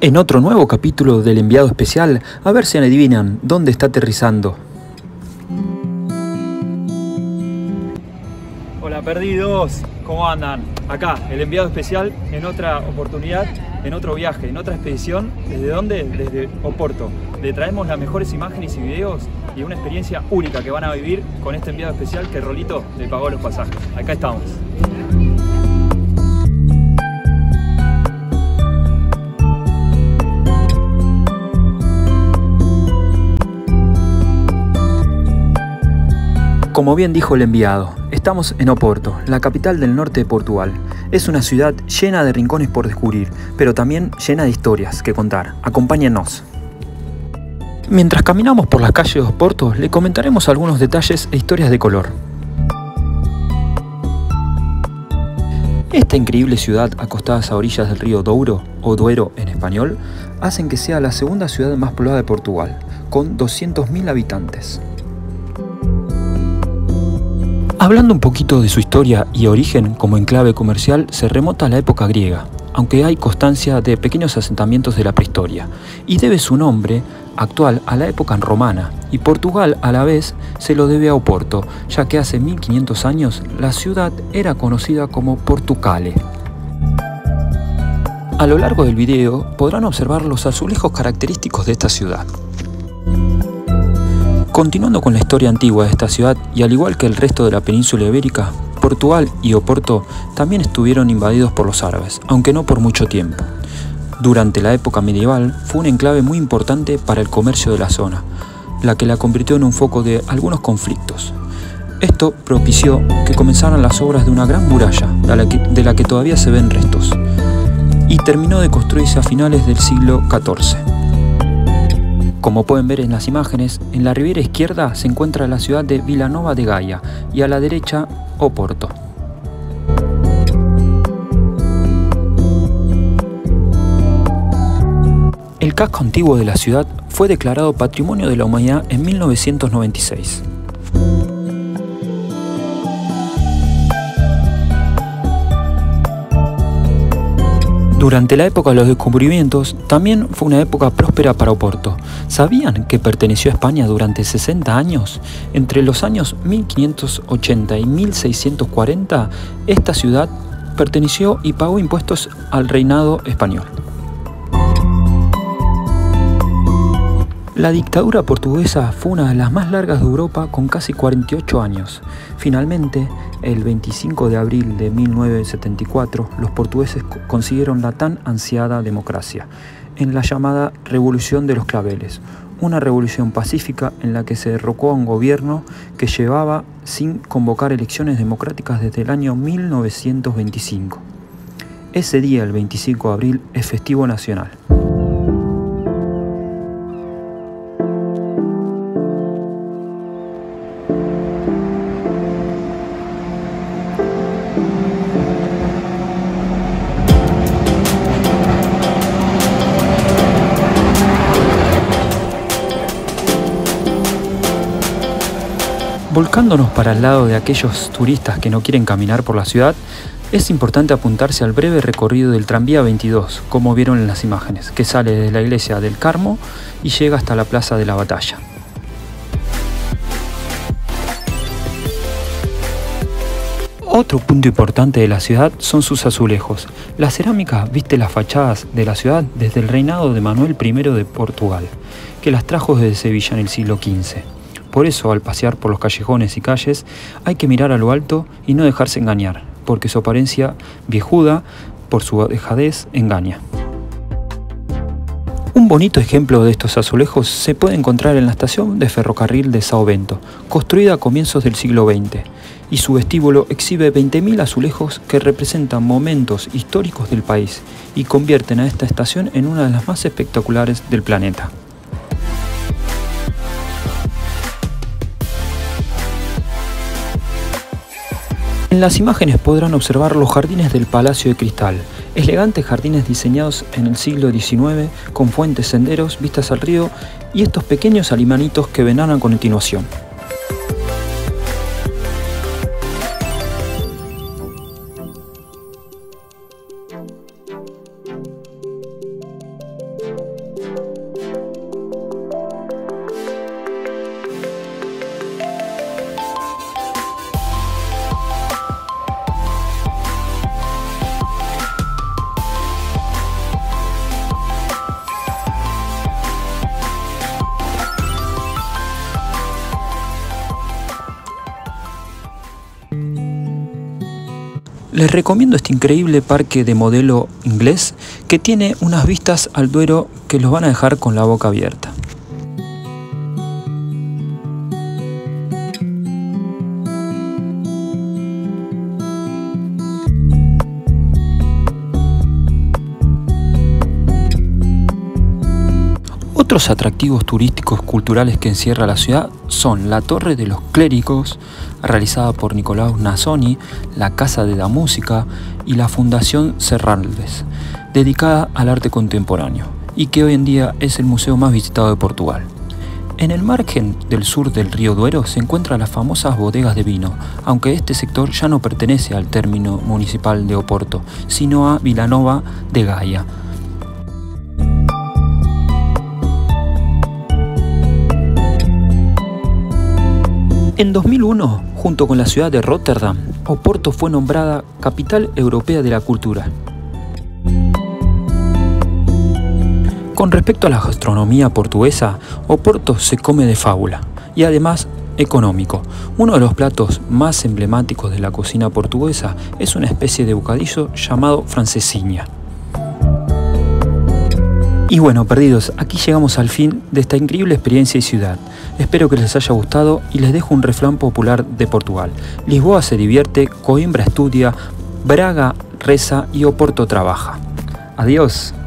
En otro nuevo capítulo del enviado especial, a ver si adivinan dónde está aterrizando. Hola perdidos, ¿cómo andan? Acá, el enviado especial en otra oportunidad, en otro viaje, en otra expedición. ¿Desde dónde? Desde Oporto. Le traemos las mejores imágenes y videos y una experiencia única que van a vivir con este enviado especial que Rolito le pagó los pasajes. Acá estamos. Como bien dijo el enviado, estamos en Oporto, la capital del norte de Portugal. Es una ciudad llena de rincones por descubrir, pero también llena de historias que contar. Acompáñennos. Mientras caminamos por las calles de Oporto, le comentaremos algunos detalles e historias de color. Esta increíble ciudad, acostada a orillas del río Douro, o Duero en español, hacen que sea la segunda ciudad más poblada de Portugal, con 200.000 habitantes. Hablando un poquito de su historia y origen como enclave comercial, se remota a la época griega, aunque hay constancia de pequeños asentamientos de la prehistoria, y debe su nombre actual a la época romana, y Portugal a la vez se lo debe a Oporto, ya que hace 1500 años la ciudad era conocida como Portucale. A lo largo del video podrán observar los azulejos característicos de esta ciudad. Continuando con la historia antigua de esta ciudad, y al igual que el resto de la península ibérica, Portugal y Oporto también estuvieron invadidos por los árabes, aunque no por mucho tiempo. Durante la época medieval fue un enclave muy importante para el comercio de la zona, la que la convirtió en un foco de algunos conflictos. Esto propició que comenzaran las obras de una gran muralla, de la que todavía se ven restos, y terminó de construirse a finales del siglo XIV. Como pueden ver en las imágenes, en la ribera izquierda se encuentra la ciudad de Vila Nova de Gaia y a la derecha Oporto. El casco antiguo de la ciudad fue declarado Patrimonio de la Humanidad en 1996. Durante la época de los descubrimientos, también fue una época próspera para Oporto. ¿Sabían que perteneció a España durante 60 años? Entre los años 1580 y 1640, esta ciudad perteneció y pagó impuestos al reinado español. La dictadura portuguesa fue una de las más largas de Europa, con casi 48 años. Finalmente, el 25 de abril de 1974, los portugueses consiguieron la tan ansiada democracia, en la llamada Revolución de los Claveles, una revolución pacífica en la que se derrocó a un gobierno que llevaba sin convocar elecciones democráticas desde el año 1925. Ese día, el 25 de abril, es festivo nacional. Volcándonos para el lado de aquellos turistas que no quieren caminar por la ciudad, es importante apuntarse al breve recorrido del tranvía 22, como vieron en las imágenes, que sale desde la iglesia del Carmo y llega hasta la Plaza de la Batalla. Otro punto importante de la ciudad son sus azulejos. La cerámica viste las fachadas de la ciudad desde el reinado de Manuel I de Portugal, que las trajo desde Sevilla en el siglo XV. Por eso, al pasear por los callejones y calles, hay que mirar a lo alto y no dejarse engañar, porque su apariencia viejuda, por su dejadez, engaña. Un bonito ejemplo de estos azulejos se puede encontrar en la estación de ferrocarril de São Bento, construida a comienzos del siglo XX, y su vestíbulo exhibe 20.000 azulejos que representan momentos históricos del país y convierten a esta estación en una de las más espectaculares del planeta. En las imágenes podrán observar los jardines del Palacio de Cristal, elegantes jardines diseñados en el siglo XIX con fuentes, senderos, vistas al río y estos pequeños alimanitos que verán a continuación. Les recomiendo este increíble parque de modelo inglés que tiene unas vistas al Duero que los van a dejar con la boca abierta. Otros atractivos turísticos culturales que encierra la ciudad son la Torre de los Clérigos, realizada por Nicolás Nasoni, la Casa de la Música y la Fundación Serralves, dedicada al arte contemporáneo, y que hoy en día es el museo más visitado de Portugal. En el margen del sur del río Duero se encuentran las famosas bodegas de vino, aunque este sector ya no pertenece al término municipal de Oporto, sino a Vilanova de Gaia. En 2001, junto con la ciudad de Rotterdam, Oporto fue nombrada Capital Europea de la Cultura. Con respecto a la gastronomía portuguesa, Oporto se come de fábula y además económico. Uno de los platos más emblemáticos de la cocina portuguesa es una especie de bocadillo llamado francesinha. Y bueno, perdidos, aquí llegamos al fin de esta increíble experiencia y ciudad. Espero que les haya gustado y les dejo un refrán popular de Portugal. Lisboa se divierte, Coimbra estudia, Braga reza y Oporto trabaja. Adiós.